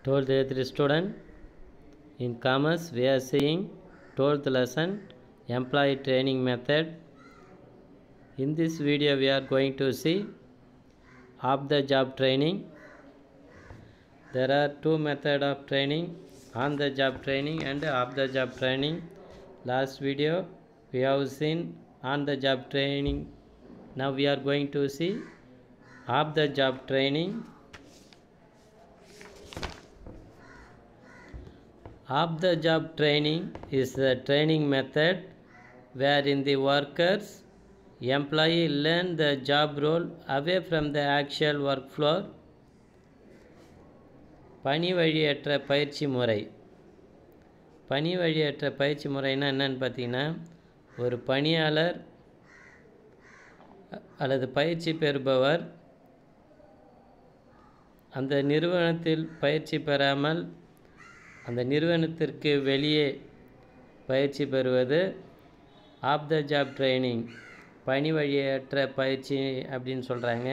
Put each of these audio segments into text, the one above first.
12th 8th student, in commerce we are seeing 12th lesson employee training method. In this video we are going to see off the job training. There are two methods of training, on the job training and off the job training. Last video we have seen on the job training. Now we are going to see off the job training. Off the job training is the training method wherein the workers employee learn the job role away from the actual work floor. பணி வழியற்ற பயிற்சி முறை. பணி வழியற்ற பயிற்சி முறைன்னா என்னன்னு பார்த்தீங்கன்னா, ஒரு பணியாளர் அல்லது பயிற்சி பெறுபவர் அந்த நிறுவனத்தில் பயிற்சி பெறாமல் அந்த நிறுவனத்திற்கு வெளியே பயிற்சி பெறுவது ஆஃப் த ஜாப் ட்ரைனிங், பணி வழியற்ற பயிற்சி அப்படின்னு சொல்கிறாங்க.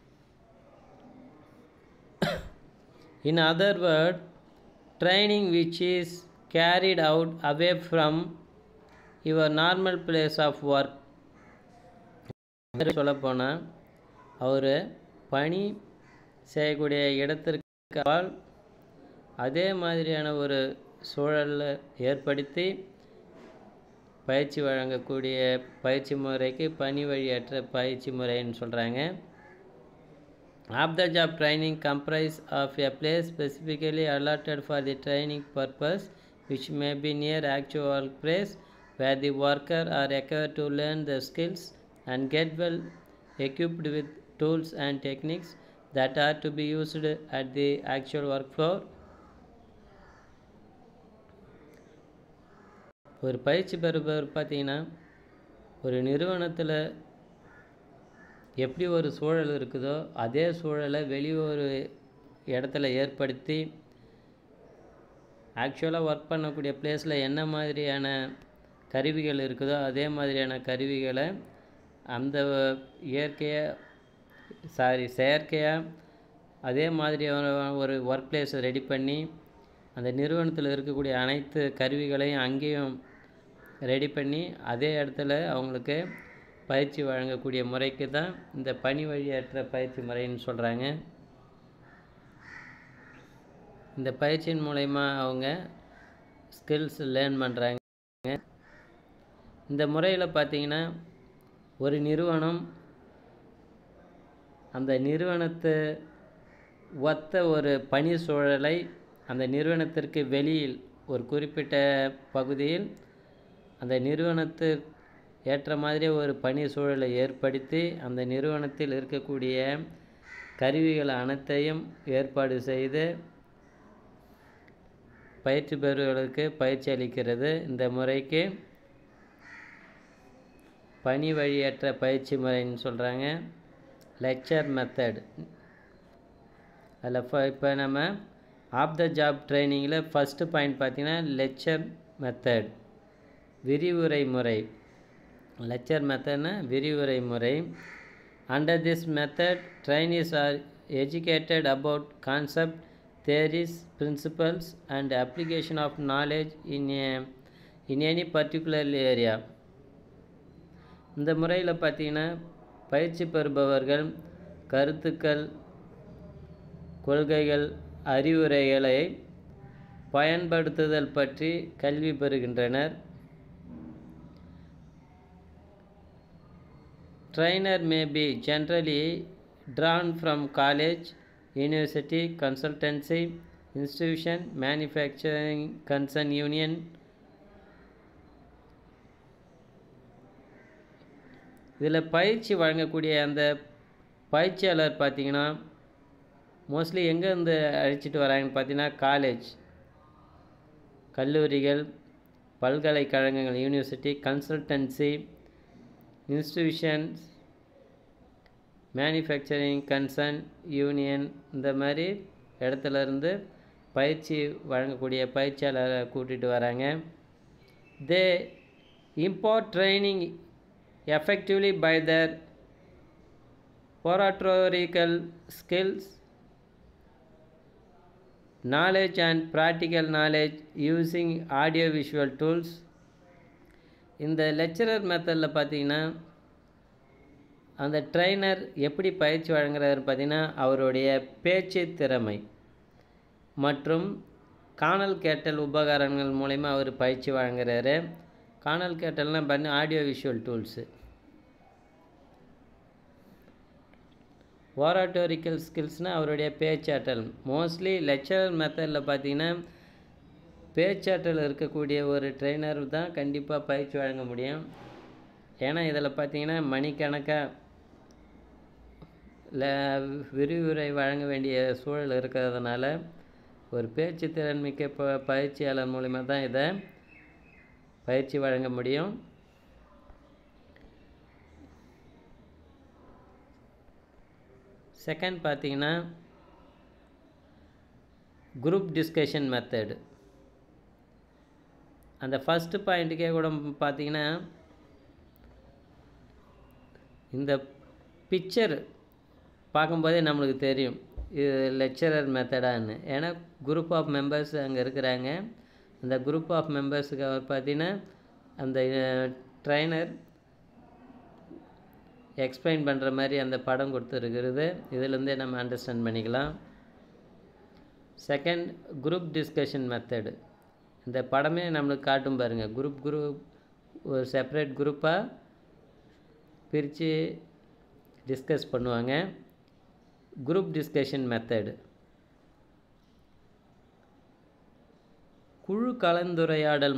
In other word, training which is carried out away from your normal place of work. சொல்லப்போனால் அவர் பணி செய்யக்கூடிய இடத்திற்கு அதே மாதிரியான ஒரு சூழலில் ஏற்படுத்தி பயிற்சி வழங்கக்கூடிய பயிற்சி முறைக்கு பணி வழியற்ற பயிற்சி முறைன்னு சொல்கிறாங்க. Off the job training comprise of a place specifically allotted for the training purpose which may be near actual place where the worker are required to learn the skills and get well equipped with tools and techniques that are to be used at the actual work floor. ஒரு பயிற்சி பெறுபவர் பார்த்திங்கன்னா, ஒரு நிறுவனத்தில் எப்படி ஒரு சூழல் இருக்குதோ அதே சூழலை வெளியே ஒரு இடத்துல ஏற்படுத்தி ஆக்சுவலாக ஒர்க் பண்ணக்கூடிய பிளேஸில் என்ன மாதிரியான கருவிகள் இருக்குதோ அதே மாதிரியான கருவிகளை அந்த செயற்கையாக அதே மாதிரியான ஒரு ஒர்க் பிளேஸை ரெடி பண்ணி அந்த நிறுவனத்தில் இருக்கக்கூடிய அனைத்து கருவிகளையும் அங்கேயும் ரெடி பண்ணி அதே இடத்துல அவங்களுக்கு பயிற்சி வழங்கக்கூடிய முறைக்கு தான் இந்த பணி வழியற்ற பயிற்சி முறைன்னு சொல்கிறாங்க. இந்த பயிற்சியின் மூலயமா அவங்க ஸ்கில்ஸ் லேர்ன் பண்ணுறாங்க. இந்த முறையில் பார்த்திங்கன்னா, ஒரு நிறுவனம் அந்த நிறுவனத்தை ஒத்த ஒரு பணி சூழலை அந்த நிறுவனத்திற்கு வெளியில் ஒரு குறிப்பிட்ட பகுதியில் அந்த நிறுவனத்து ஏற்ற மாதிரி ஒரு பணி சூழலை ஏற்படுத்தி அந்த நிறுவனத்தில் இருக்கக்கூடிய கருவிகள் அனைத்தையும் ஏற்பாடு செய்து பயிற்சி பெறுவர்களுக்கு பயிற்சி அளிக்கிறது. இந்த முறைக்கு பணி வழியற்ற பயிற்சி முறைன்னு சொல்கிறாங்க, லெக்சர் மெத்தட். அதில் இப்போ நம்ம ஆஃப் த ஜாப் ட்ரைனிங்கில் ஃபஸ்ட்டு பாயிண்ட் பார்த்திங்கன்னா லெக்சர் மெத்தட், விரிவுரை முறை. லெக்சர் மெத்தட்னா விரிவுரை முறை. Under this method trainees are educated about concept, theories, principles and application of knowledge in any particular area. இந்த முறையில் பார்த்திங்கன்னா பயிற்சி பெறுபவர்கள் கருத்துக்கள், கொள்கைகள், அறிவுரைகளை பயன்படுத்துதல் பற்றி கல்வி பெறுகின்றனர். Trainer may be generally drawn from college, university, consultancy, institution, manufacturing concern union. இதில் பயிற்சி வழங்கக்கூடிய அந்த பயிற்சியாளர் பார்த்திங்கன்னா மோஸ்ட்லி எங்கேருந்து அழைச்சிட்டு வராங்கன்னு பார்த்தீங்கன்னா காலேஜ், கல்லூரிகள், பல்கலைக்கழகங்கள், university, consultancy, institutions, manufacturing concern union, இந்த மாதிரி இடத்துலேருந்து பயிற்சி வழங்கக்கூடிய பயிற்சியாளரை கூட்டிகிட்டு வராங்க. They impart training effectively by their oratorical skills, knowledge and practical knowledge using audio visual tools. இந்த லெக்சரர் மெத்தடில் பார்த்தீங்கன்னா அந்த ட்ரைனர் எப்படி பயிற்சி வழங்குறாரு பார்த்தீங்கன்னா அவருடைய பேச்சு திறமை மற்றும் காணல் கேட்டல் உபகரணங்கள் மூலமா அவர் பயிற்சி வழங்குறாரு. காணல் கேட்டல்னால் பார்த்தீங்கன்னா ஆடியோ விஷுவல் டூல்ஸு. ஓராட்டோரிக்கல் ஸ்கில்ஸ்னால் அவருடைய பேச்சாற்றல். மோஸ்ட்லி லெக்சரர் மெத்தடில் பார்த்தீங்கன்னா பேச்சாற்றல் இருக்கக்கூடிய ஒரு ட்ரெயினர் தான் கண்டிப்பாக பயிற்சி வழங்க முடியும். ஏன்னா இதில் பார்த்தீங்கன்னா மணிக்கணக்காக விரிவுரை வழங்க வேண்டிய சூழல் இருக்கிறதுனால ஒரு பேச்சு திறன்மிக்க பயிற்சியாளர் மூலிமா தான் இதை பயிற்சி வழங்க முடியும். செகண்ட் பார்த்தீங்கன்னா குரூப் டிஸ்கஷன் மெத்தடு. அந்த ஃபஸ்ட்டு பாயிண்ட்டுக்கே கூட பார்த்தீங்கன்னா இந்த பிக்சர் பார்க்கும்போதே நம்மளுக்கு தெரியும் இது லெக்சரர் மெத்தடான்னு. ஏன்னா குரூப் ஆஃப் மெம்பர்ஸ் அங்கே இருக்கிறாங்க. அந்த குரூப் ஆஃப் மெம்பர்ஸுக்கு அவர் பார்த்தீங்கன்னா அந்த ட்ரைனர் எக்ஸ்பிளைன் பண்ணுற மாதிரி அந்த படம் கொடுத்துருக்கிறது. இதிலேருந்தே நம்ம அண்டர்ஸ்டாண்ட் பண்ணிக்கலாம். Second group discussion method. இந்த படமே நம்மளுக்கு காட்டும் பாருங்கள். குரூப் ஒரு செப்பரேட் குரூப்பாக பிரித்து டிஸ்கஸ் பண்ணுவாங்க. Group discussion method. குழு கலந்துரையாடல்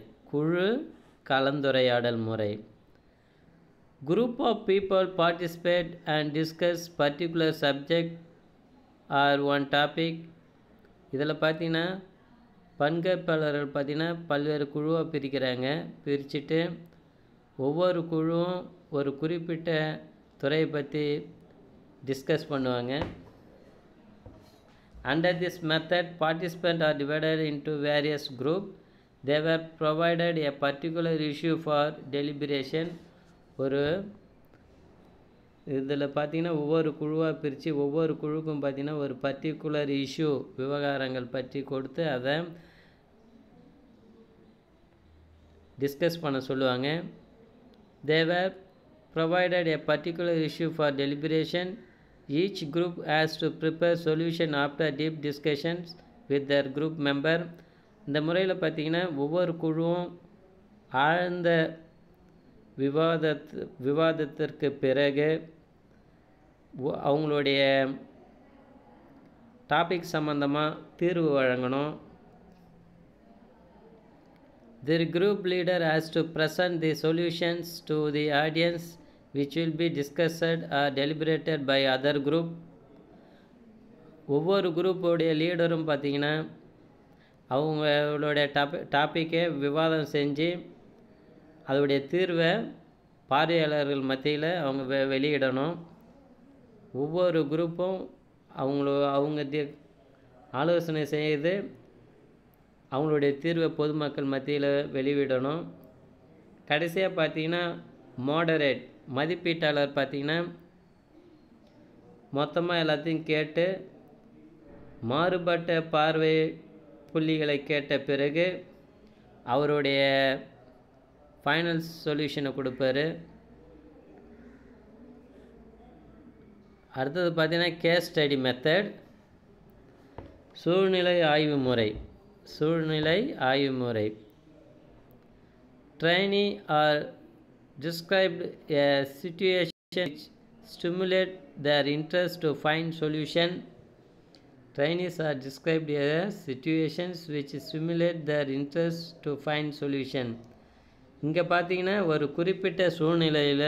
முறை. Group of people participate and discuss particular subject or one topic. இதில் பார்த்தீங்கன்னா பங்கேற்பாளர்கள் பார்த்தீங்கன்னா பல்வேறு குழுவாக பிரிக்கிறாங்க. பிரிச்சுட்டு ஒவ்வொரு குழுவும் ஒரு குறிப்பிட்ட துறையை பற்றி டிஸ்கஸ் பண்ணுவாங்க. Under this method, participants are divided into various groups. They were provided a particular issue for deliberation. ஒரு இதில் பார்த்திங்கன்னா ஒவ்வொரு குழுவாக பிரித்து ஒவ்வொரு குழுக்கும் பார்த்திங்கன்னா ஒரு பர்டிகுலர் இஷ்யூ விவகாரங்கள் பற்றி கொடுத்து அதை டிஸ்கஸ் பண்ண சொல்லுவாங்க. They were provided a particular issue for deliberation. Each group has to prepare solution after deep discussions with their group member. இந்த முறையில் பார்த்திங்கன்னா ஒவ்வொரு குழுவும் ஆழ்ந்த விவாதத்திற்கு பிறகு அவங்களுடைய டாபிக் சம்பந்தமாக தீர்வு வழங்கணும். The group leader has to present the solutions to the audience which will be discussed or deliberated by other group. ஒவ்வொரு குரூப்போடைய லீடரும் பார்த்திங்கன்னா அவங்களுடைய டாப்பிக்கை விவாதம் செஞ்சு அதோடைய தீர்வை பார்வையாளர்கள் மத்தியில் அவங்க வெளியிடணும். ஒவ்வொரு குரூப்பும் அவங்க ஆலோசனை செய்து அவங்களுடைய தீர்வை பொதுமக்கள் மத்தியில் வெளியிடணும். கடைசியாக பார்த்தீங்கன்னா மாடரேட் மதிப்பீட்டாளர் பார்த்திங்கன்னா மொத்தமாக எல்லாத்தையும் கேட்டு மாறுபட்ட பார்வை புள்ளிகளை கேட்ட பிறகு அவருடைய ஃபைனல் சொல்யூஷனை கொடுப்பாரு. அடுத்தது பார்த்தீங்கன்னா கேஸ் ஸ்டடி மெத்தட். சூழ்நிலை ஆய்வு முறை. Trainee are described a situation which stimulate their interest to find solution. Trainees are described as situations which stimulate their interest to find solution. இங்கே பார்த்தீங்கன்னா ஒரு குறிப்பிட்ட சூழ்நிலையில்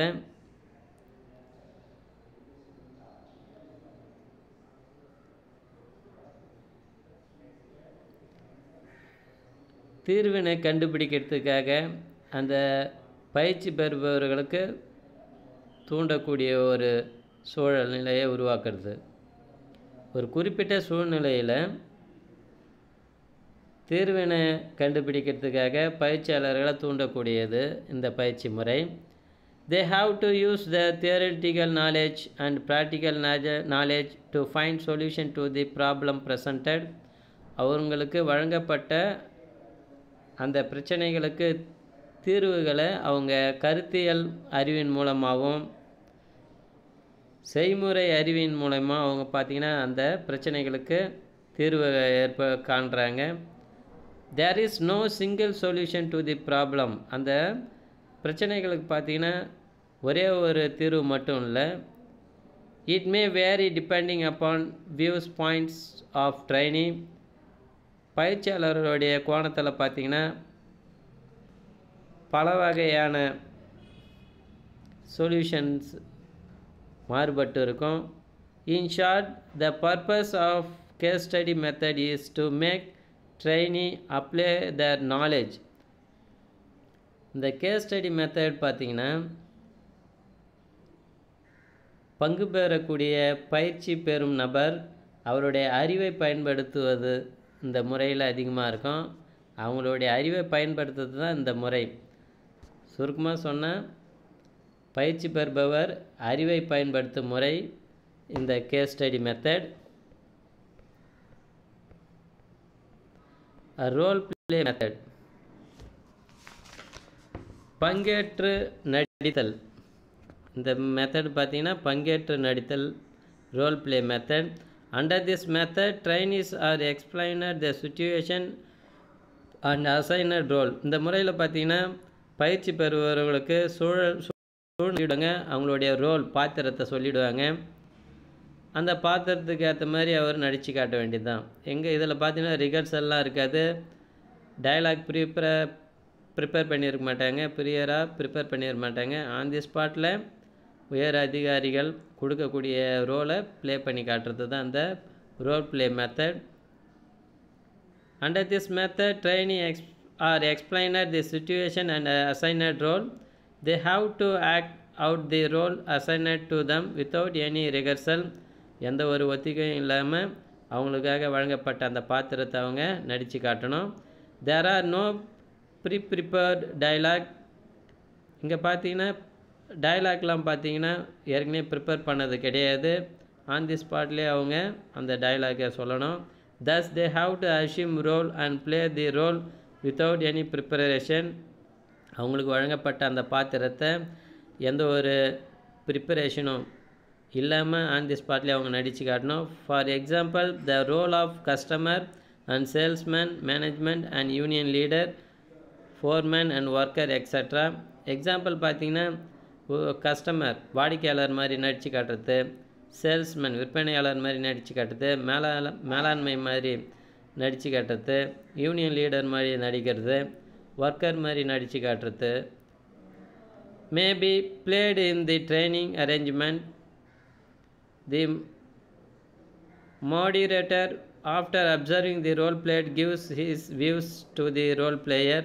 தீர்வினை கண்டுபிடிக்கிறதுக்காக அந்த பயிற்சி பெறுபவர்களுக்கு தூண்டக்கூடிய ஒரு சூழ்நிலையை உருவாக்குறது. ஒரு குறிப்பிட்ட சூழ்நிலையில் தீர்வினை கண்டுபிடிக்கிறதுக்காக பயிற்சியாளர்களை தூண்டக்கூடியது இந்த பயிற்சி முறை. They have to use their theoretical knowledge and practical knowledge to find solution to the problem presented. அவங்களுக்கு வழங்கப்பட்ட அந்த பிரச்சனைகளுக்கு தீர்வுகளை அவங்க கருத்தியல் அறிவின் மூலமாகவும் செய்முறை அறிவின் மூலமாக அவங்க பார்த்திங்கன்னா அந்த பிரச்சனைகளுக்கு தீர்வு காண்றாங்க. There is no single solution to the problem. அந்த பிரச்சனைகளுக்கு பார்த்திங்கன்னா ஒரே ஒரு தீர்வு மட்டும் இல்லை. It may vary depending upon views points of training. பயிற்சியாளர்களுடைய கோணத்தில் பார்த்திங்கன்னா பல வகையான சொல்யூஷன்ஸ் மாறுபட்டு இருக்கும். In short, the purpose of case study method is to make trainee apply their knowledge. இந்த கேஸ் ஸ்டடி மெத்தட் பார்த்திங்கன்னா பங்கு பெறக்கூடிய பயிற்சி பெறும் நபர் அவருடைய அறிவை பயன்படுத்துவது இந்த முறையில் அதிகமாக இருக்கும். அவங்களுடைய அறிவை பயன்படுத்துறது தான் இந்த முறை. சுருக்கமாக சொன்னால் பயிற்சி பெறுபவர் அறிவை பயன்படுத்தும் முறை இந்த case study method. Role play method. பங்கேற்று நடித்தல். இந்த மெத்தட் பார்த்திங்கன்னா பங்கேற்று நடித்தல், role play method. Under this method trainees are explained the situation and assigned role. இந்த முறையில் பார்த்திங்கன்னா பயிற்சி பெறுபவர்களுக்கு சொல்லிவிடுவாங்க, அவங்களுடைய ரோல் பாத்திரத்தை சொல்லிவிடுவாங்க. அந்த பாத்திரத்துக்கு ஏற்ற மாதிரி அவர் நடித்து காட்ட வேண்டியது தான். எங்கே இதில் பார்த்தீங்கன்னா ரிகர்சல்லாம் இருக்காது. டைலாக் ப்ரிப்பேர் பண்ணியிருக்க மாட்டாங்க, ப்ரிப்பேர் பண்ணியிருக்க மாட்டாங்க. ஆன் தி ஸ்பாட்டில் உயர் அதிகாரிகள் கொடுக்கக்கூடிய ரோலை ப்ளே பண்ணி காட்டுறது தான் அந்த role play method. Under this method trainees are explained the situation and assigned role. They have to act out the role assigned to them without any rehearsal. எந்த ஒரு ஒத்திகையும் இல்லாமல் அவங்களுக்காக வழங்கப்பட்ட அந்த பாத்திரத்தை அவங்க நடித்து காட்டணும். There are no prepared dialogue. இங்கே பார்த்தீங்கன்னா டைலாக்லாம் பார்த்தீங்கன்னா ஏற்கனவே ப்ரிப்பேர் பண்ணது கிடையாது. ஆன் தி ஸ்பாட்லேயே அவங்க அந்த டைலாக்கை சொல்லணும். thus they have to assume role and play the role without any preparation. அவங்களுக்கு வழங்கப்பட்ட அந்த பாத்திரத்தை எந்த ஒரு ப்ரிப்பரேஷனும் இல்லாமல் ஆன் தி ஸ்பாட்லேயே அவங்க நடித்து காட்டணும். For example, the role of customer and salesman, management and union leader, foreman and worker extra. Example பார்த்தீங்கன்னா கஸ்டமர் வாடிக்கையாளர் மாதிரி நடித்து காட்டுறது, சேல்ஸ்மேன் விற்பனையாளர் மாதிரி நடித்து காட்டுறது, மேலாண்மை மாதிரி நடித்து காட்டுறது, யூனியன் லீடர் மாதிரி நடிக்கிறது, ஒர்க்கர் மாதிரி நடித்து காட்டுறது. May be played in the training arrangement. The moderator, after observing the role played, gives his views to the role player.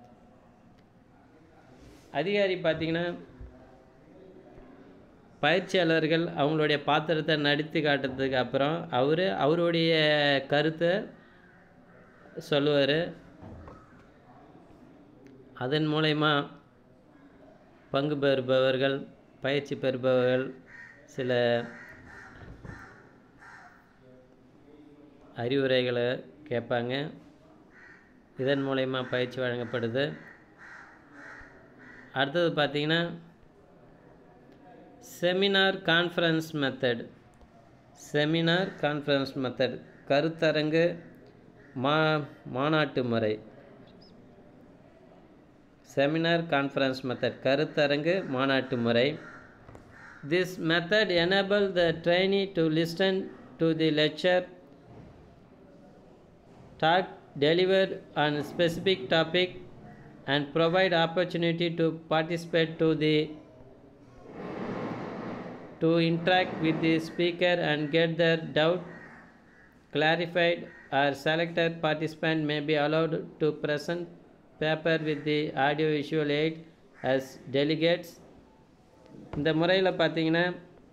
அதிகாரி பார்த்திங்கன்னா பயிற்சியாளர்கள் அவங்களுடைய பாத்திரத்தை நடித்து காட்டுறதுக்கு அப்புறம் அவருடைய கருத்தை சொல்லுவார். அதன் மூலயமா பங்கு பெறுபவர்கள், பயிற்சி பெறுபவர்கள் சில அறிவுரைகளை கேட்பாங்க. இதன் மூலயமா பயிற்சி வழங்கப்படுது. அடுத்தது பார்த்திங்கன்னா செமினார் கான்ஃபரன்ஸ் மெத்தட். கருத்தரங்கு மாநாட்டு முறை. செமினார் கான்ஃபரன்ஸ் மெத்தட், கருத்தரங்கு மாநாட்டு முறை. This method enables the trainee to listen to the lecture, talk, deliver on a specific topic, and provide opportunity to participate to interact with the speaker and get their doubt clarified. Or selected participant may be allowed to present paper with the audio visual aid as delegates. இந்த முறையில் பார்த்தீங்கன்னா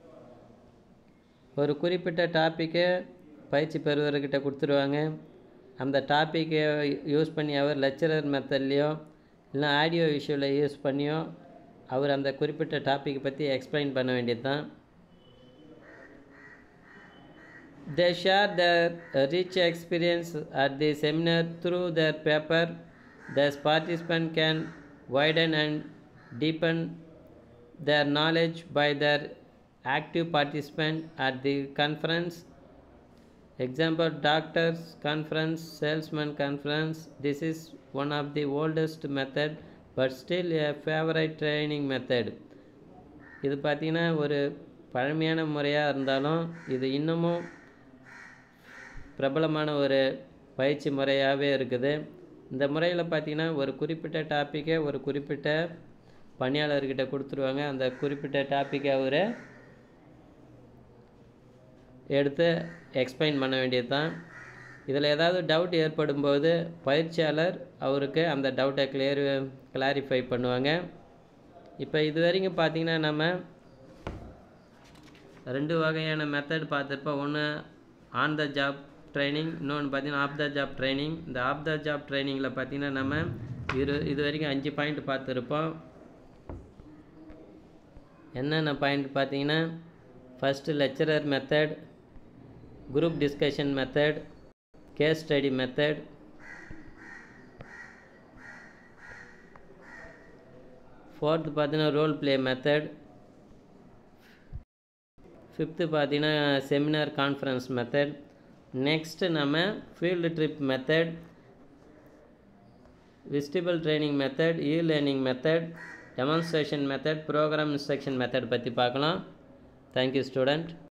ஒரு குறிப்பிட்ட டாப்பிக்கை பயிற்சி பெறுவர்கிட்ட கொடுத்துருவாங்க. அந்த டாப்பிக்கை யூஸ் பண்ணி அவர் லெக்சரர் மெத்தட்லேயோ இல்லை ஆடியோ விஷுவலை யூஸ் பண்ணியோ அவர் அந்த குறிப்பிட்ட டாப்பிக்கை பற்றி எக்ஸ்பிளைன் பண்ண வேண்டியது தான். They share their rich experience at the seminar through their paper. The participant can widen and deepen their knowledge by their active participant at the conference. Example, doctors conference, salesman conference. This is one of the oldest method but still a favorite training method. இது பார்த்திங்கன்னா ஒரு பழமையான முறையாக இருந்தாலும் இது இன்னமும் பிரபலமான ஒரு பயிற்சி முறையாகவே இருக்குது. இந்த முறையில் பார்த்திங்கன்னா ஒரு குறிப்பிட்ட டாப்பிக்கை ஒரு குறிப்பிட்ட பணியாளர்கிட்ட கொடுத்துருவாங்க. அந்த குறிப்பிட்ட டாப்பிக்கை அவரை எடுத்து எக்ஸ்பிளைன் பண்ண வேண்டியது தான். இதில் ஏதாவது டவுட் ஏற்படும்போது பயிற்சியாளர் அவருக்கு அந்த டவுட்டை கிளாரிஃபை பண்ணுவாங்க. இப்போ இது வரைக்கும் பார்த்திங்கன்னா நம்ம 2 வகையான மெத்தட் பார்த்துருப்போம். ஒன்று ஆன் த ஜாப் ட்ரைனிங், இன்னொன்று பார்த்திங்கன்னா ஆஃப் த ஜாப் ட்ரைனிங். இந்த ஆஃப் த ஜாப் ட்ரைனிங்கில் பார்த்திங்கன்னா நம்ம இது வரைக்கும் 5 பாயிண்ட் பார்த்துருப்போம். என்னென்ன பாயிண்ட் பார்த்திங்கன்னா, first lecturer method, group discussion method, case study method, fourth பார்த்தீங்கன்னா ரோல் ப்ளே மெத்தட், ஃபிஃப்த்து பார்த்தீங்கன்னா செமினார் கான்ஃபரன்ஸ் மெத்தட். நெக்ஸ்ட்டு நம்ம field trip method, visible training method, e learning method, demonstration method, program instruction method பற்றி பார்க்கலாம். Thank you student.